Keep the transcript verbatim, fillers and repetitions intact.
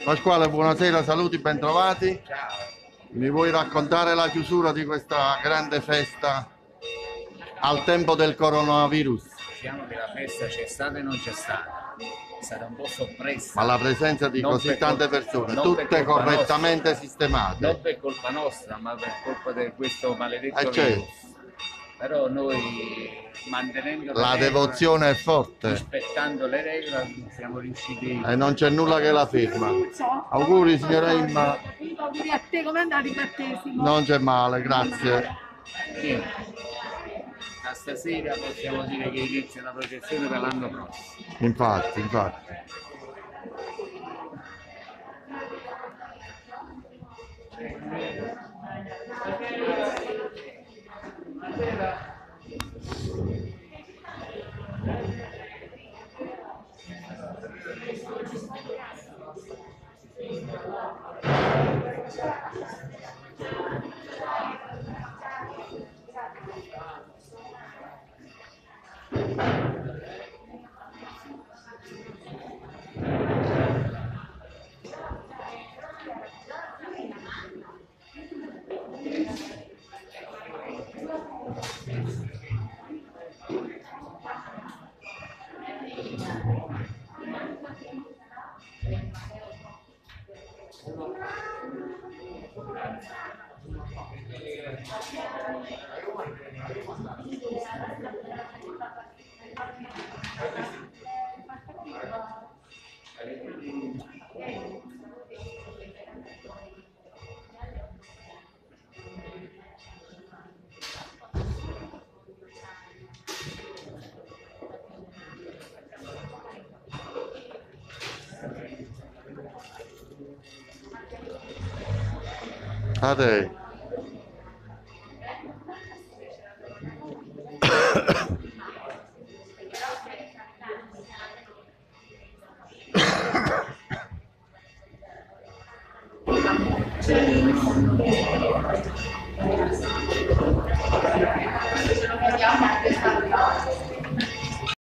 Pasquale, buonasera, saluti, bentrovati. Mi vuoi raccontare la chiusura di questa grande festa al tempo del coronavirus? Diciamo che la festa c'è stata e non c'è stata, è stata un po' soppressa. Ma la presenza di Non così per tante colpa- persone, non per tutte colpa correttamente nostra, sistemate. non per colpa nostra, ma per colpa di questo maledetto Eh, certo. virus. Però noi, mantenendo le La regole, devozione è forte rispettando le regole, siamo riusciti. e non c'è nulla che la ferma. Auguri signora Imma. Auguri a te, come è andato il battesimo? Non c'è male, grazie. Sì. Da stasera possiamo dire che inizia la processione per l'anno prossimo. Infatti, infatti. A te. Ce lo vediamo a questa